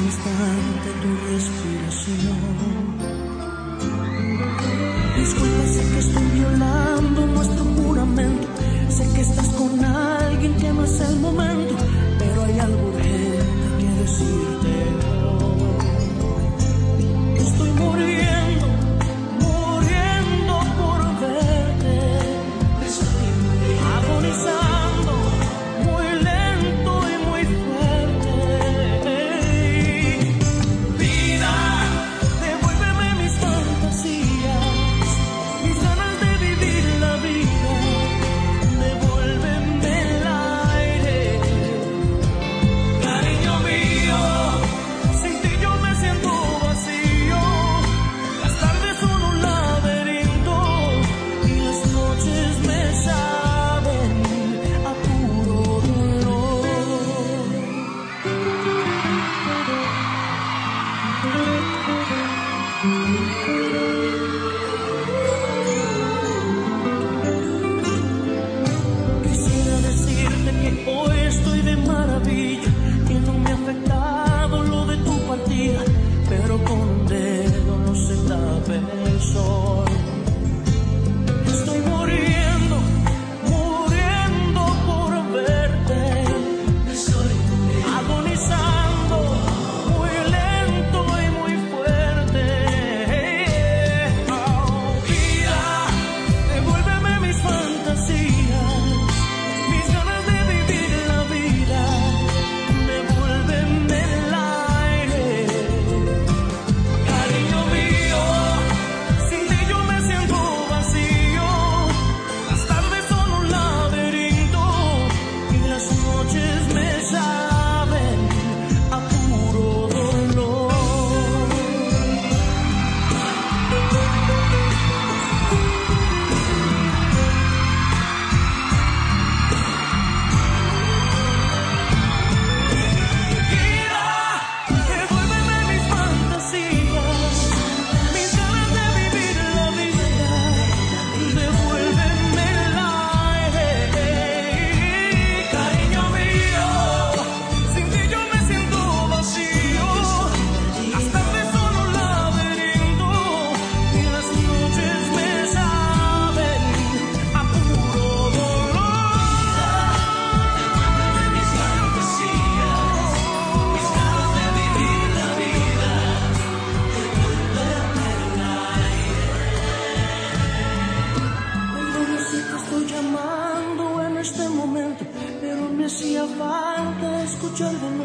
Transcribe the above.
instante tu respiración. Disculpa, sé que estoy violando nuestro juramento. Sé que estás con alguien que no es el momento, pero hay algo urgente que decirte hoy. Estoy muriendo, muriendo por verte. Estoy agonizando, muy lento y muy fuerte. Vida, devuélveme mis fantasías, mis ganas de vivir la vida. Devuélveme el aire, cariño mío. Sin ti yo me siento vacío. Las tardes son un laberinto y las noches me saben a puro dolor. Quisiera decirte que hoy estoy de maravilla, que no me ha afectado lo de tu partida, pero con un dedo no se tapa el sol. Estoy muriendo, muriendo por verte. Estoy agonizando, muy lento y muy fuerte. Oh, vida, devuélveme mis fantasías, mis ganas de vivir la vida. Devuélveme el aire, cariño mío. Sin ti yo me siento vacío. Las tardes son un laberinto y las noches me saben a puro dolor. Vida, devuélveme mis fantasías, mis ganas de vivir la vida. Devuélveme el aire, cariño mío. Sin ti yo me siento vacío. Las tardes son un laberinto y las noches me saben a puro dolor. Devuélveme mis fantasías, mis ganas de vivir la vida. Devuélveme el aire. Perdona si te estoy llamando en este momento, pero me hacía falta escuchar de